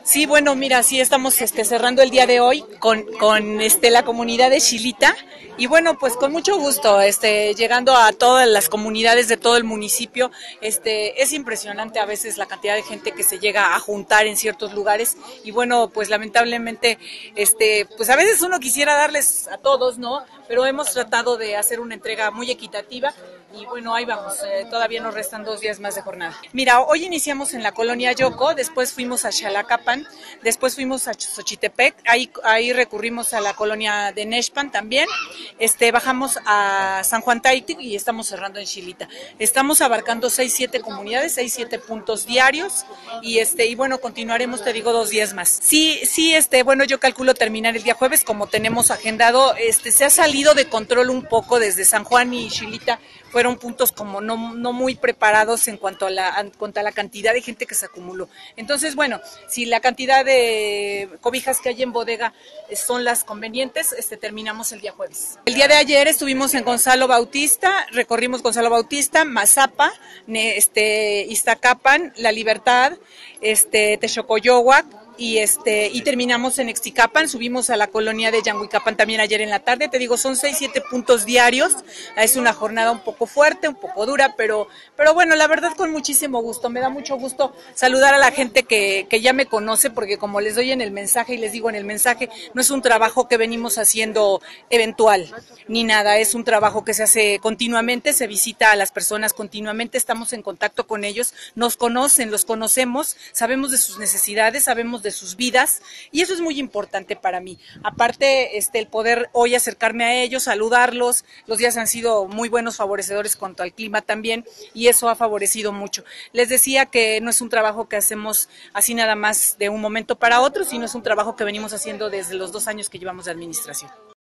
Sí, bueno, mira, sí estamos cerrando el día de hoy con la comunidad de Xilita y bueno, pues con mucho gusto, llegando a todas las comunidades de todo el municipio. Es impresionante a veces la cantidad de gente que se llega a juntar en ciertos lugares y bueno, pues lamentablemente, pues a veces uno quisiera darles a todos, ¿no? Pero hemos tratado de hacer una entrega muy equitativa y bueno, ahí vamos, todavía nos restan 2 días más de jornada. Mira, hoy iniciamos en la colonia Yoco, después fuimos a Xalacapan, después fuimos a Xochitepec, ahí recurrimos a la colonia de Nexpan también, bajamos a San Juan Taitic y estamos cerrando en Xilita. Estamos abarcando 6-7 comunidades, 6-7 puntos diarios y bueno, continuaremos, te digo, 2 días más. Sí, bueno, yo calculo terminar el día jueves, como tenemos agendado, se ha salido de control un poco desde San Juan y Xilita, fueron puntos como no muy preparados en cuanto a la cantidad de gente que se acumuló. Entonces, bueno, si la cantidad de cobijas que hay en bodega son las convenientes, terminamos el día jueves. El día de ayer estuvimos en Gonzalo Bautista, recorrimos Gonzalo Bautista, Mazapa, Iztacapan, La Libertad, Texocoyohuac, y terminamos en Exticapan, subimos a la colonia de Yanguicapan también ayer en la tarde. Te digo, son 6-7 puntos diarios, es una jornada un poco fuerte, un poco dura, pero bueno, la verdad con muchísimo gusto, me da mucho gusto saludar a la gente que ya me conoce, porque como les doy en el mensaje y les digo en el mensaje, no es un trabajo que venimos haciendo eventual, ni nada, es un trabajo que se hace continuamente, se visita a las personas continuamente, estamos en contacto con ellos, nos conocen, los conocemos, sabemos de sus necesidades, sabemos de sus vidas y eso es muy importante para mí. Aparte, el poder hoy acercarme a ellos, saludarlos, los días han sido muy buenos, favorecedores cuanto al clima también y eso ha favorecido mucho. Les decía que no es un trabajo que hacemos así nada más de un momento para otro, sino es un trabajo que venimos haciendo desde los 2 años que llevamos de administración.